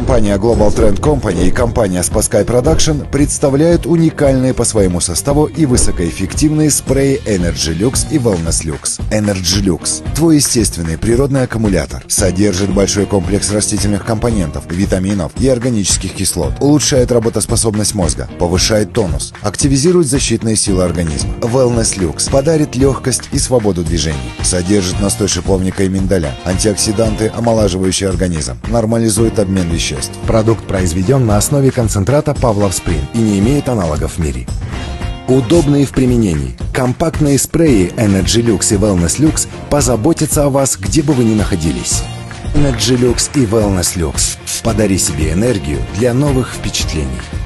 Компания Global Trend Company и компания Spasky Production представляют уникальные по своему составу и высокоэффективные спреи Energy Lux и Wellness Lux. Energy Lux – твой естественный природный аккумулятор. Содержит большой комплекс растительных компонентов, витаминов и органических кислот. Улучшает работоспособность мозга, повышает тонус, активизирует защитные силы организма. Wellness Lux подарит легкость и свободу движений. Содержит настой шиповника и миндаля, антиоксиданты, омолаживающие организм, нормализует обмен веществ. Продукт произведен на основе концентрата Pavlov Spring и не имеет аналогов в мире. Удобные в применении. Компактные спреи Energy Lux и Wellness Lux позаботятся о вас, где бы вы ни находились. Energy Lux и Wellness Lux. Подари себе энергию для новых впечатлений.